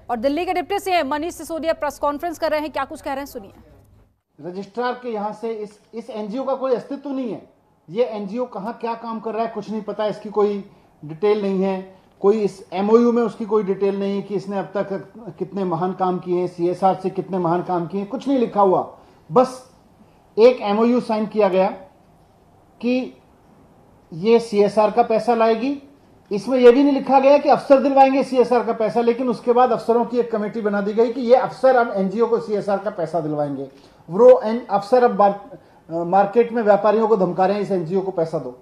और दिल्ली के deputy CM Manish Sisodia press conference कर रहे हैं, क्या कुछ कह रहे हैं सुनिए। रजिस्ट्रार के यहाँ से इस एनजीओ का कोई अस्तित्व नहीं है। ये एनजीओ कहाँ क्या काम कर रहा है कुछ नहीं पता, इसकी कोई डिटेल नहीं है, कोई इस एमओयू में उसकी कोई डिटेल नहीं है कि इसने अब तक कितने महान काम किए हैं, सीएसआर से कितने महान काम किए हैं, कुछ नहीं लिखा हुआ। बस एक एमओयू साइन किया गया कि ये सीएसआर का पैसा लाएगी। इसमें यह भी नहीं लिखा गया कि अफसर दिलवाएंगे सीएसआर का पैसा, लेकिन उसके बाद अफसरों की एक कमेटी बना दी गई कि ये अफसर अब एनजीओ को सीएसआर का पैसा दिलवाएंगे। वो अफसर अब मार्केट में व्यापारियों को धमका रहे हैं, इस एनजीओ को पैसा दो,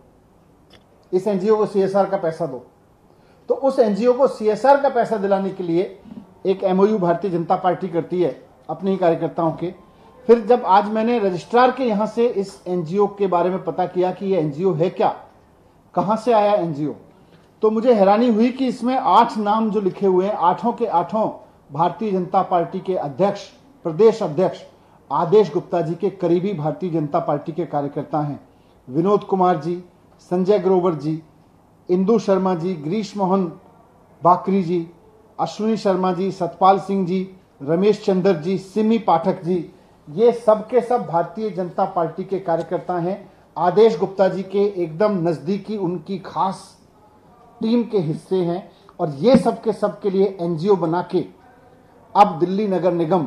इस एनजीओ को सीएसआर का पैसा दो। तो उस एनजीओ को सीएसआर का पैसा दिलाने के लिए एक एमओयू भारतीय जनता पार्टी करती है अपने ही कार्यकर्ताओं के। फिर जब आज मैंने रजिस्ट्रार के यहां से इस एनजीओ के बारे में पता किया कि ये एनजीओ है क्या, कहां से आया एनजीओ, तो मुझे हैरानी हुई कि इसमें 8 नाम जो लिखे हुए हैं, 8 के 8 भारतीय जनता पार्टी के अध्यक्ष, प्रदेश अध्यक्ष आदेश गुप्ता जी के करीबी भारतीय जनता पार्टी के कार्यकर्ता हैं। विनोद कुमार जी, संजय ग्रोवर जी, इंदु शर्मा जी, गिरीश मोहन बाकरी जी, अश्विनी शर्मा जी, सतपाल सिंह जी, रमेश चंद्र जी, सिमी पाठक जी, ये सब के सब भारतीय जनता पार्टी के कार्यकर्ता हैं। आदेश गुप्ता जी के एकदम नजदीकी उनकी खास टीम के हिस्से हैं और ये सब के सब के लिए एनजीओ बना के अब दिल्ली नगर निगम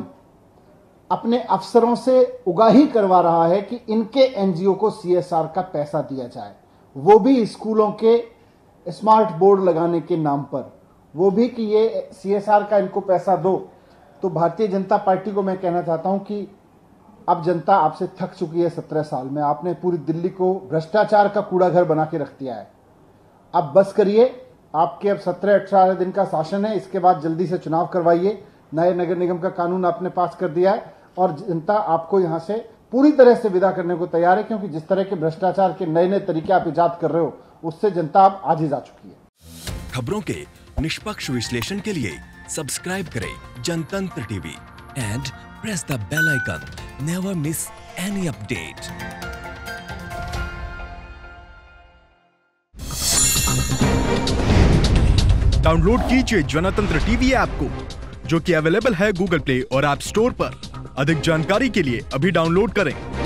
अपने अफसरों से उगाही करवा रहा है कि इनके एनजीओ को सीएसआर का पैसा दिया जाए, वो भी स्कूलों के स्मार्ट बोर्ड लगाने के नाम पर, वो भी कि ये सीएसआर का इनको पैसा दो। तो भारतीय जनता पार्टी को मैं कहना चाहता हूं कि अब जनता आपसे थक चुकी है। 17 साल में आपने पूरी दिल्ली को भ्रष्टाचार का कूड़ा घर बना के रख दिया है। अब बस करिए, आपके अब 17-18 दिन का शासन है, इसके बाद जल्दी से चुनाव करवाइए। नए नगर निगम का कानून आपने पास कर दिया है और जनता आपको यहां से पूरी तरह से विदा करने को तैयार है, क्योंकि जिस तरह के भ्रष्टाचार के नए नए तरीके आप इजाद कर रहे हो उससे जनता अब आजिज आ चुकी है। खबरों के निष्पक्ष विश्लेषण के लिए सब्सक्राइब करें Jantantra TV and press the bell icon. Never miss any update. Download कीजिए जनतंत्र टीवी ऐप को, जो कि अवेलेबल है गूगल प्ले और ऐप स्टोर पर। अधिक जानकारी के लिए अभी डाउनलोड करें।